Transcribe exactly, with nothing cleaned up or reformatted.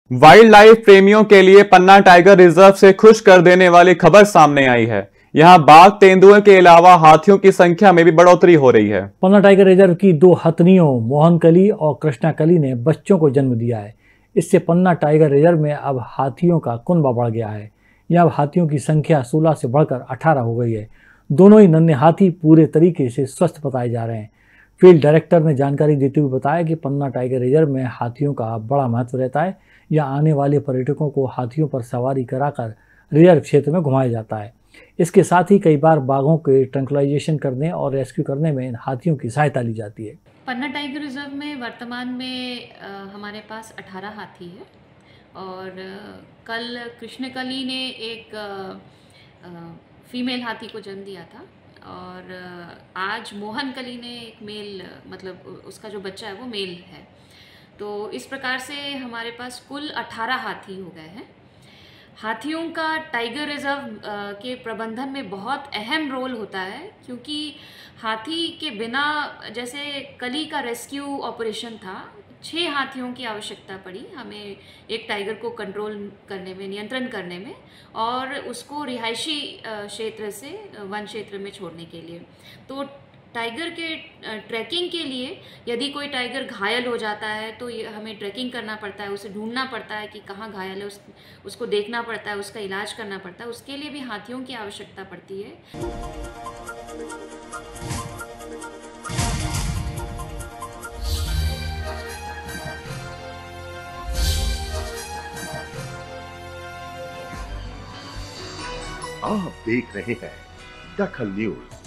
Wild life प्रेमियों के लिए पन्ना टाइगर रिजर्व से खुश कर देने वाली खबर सामने आई है। यहां बाघ तेंदुए के अलावा हाथियों की संख्या में भी बढ़ोतरी हो रही है। पन्ना टाइगर रिजर्व की दो हथनियों मोहनकली और कृष्णाकली ने बच्चों को जन्म दिया है। इससे पन्ना टाइगर रिजर्व में अब हाथियों का कुनबा बढ़ गया है। यहाँ अब हाथियों की संख्या सोलह से बढ़कर अठारह हो गई है। दोनों ही नन्हे हाथी पूरे तरीके से स्वस्थ बताए जा रहे हैं। फील्ड डायरेक्टर ने जानकारी देते हुए बताया कि पन्ना टाइगर रिजर्व में हाथियों का बड़ा महत्व रहता है। यहाँ आने वाले पर्यटकों को हाथियों पर सवारी कराकर रिजर्व क्षेत्र में घुमाया जाता है। इसके साथ ही कई बार बाघों के ट्रंकुलाइजेशन करने और रेस्क्यू करने में हाथियों की सहायता ली जाती है। पन्ना टाइगर रिजर्व में वर्तमान में आ, हमारे पास अठारह हाथी है और आ, कल कृष्णकली ने एक आ, आ, फीमेल हाथी को जन्म दिया था और आ, आज मोहनकली ने एक मेल, मतलब उसका जो बच्चा है वो मेल है। तो इस प्रकार से हमारे पास कुल अठारह हाथी हो गए हैं। हाथियों का टाइगर रिजर्व के प्रबंधन में बहुत अहम रोल होता है, क्योंकि हाथी के बिना, जैसे कली का रेस्क्यू ऑपरेशन था, छः हाथियों की आवश्यकता पड़ी हमें एक टाइगर को कंट्रोल करने में, नियंत्रण करने में और उसको रिहायशी क्षेत्र से वन क्षेत्र में छोड़ने के लिए। तो टाइगर के ट्रैकिंग के लिए यदि कोई टाइगर घायल हो जाता है तो ये हमें ट्रैकिंग करना पड़ता है, उसे ढूंढना पड़ता है कि कहाँ घायल है, उस, उसको देखना पड़ता है, उसका इलाज करना पड़ता है। उसके लिए भी हाथियों की आवश्यकता पड़ती है। आप देख रहे हैं दखल न्यूज।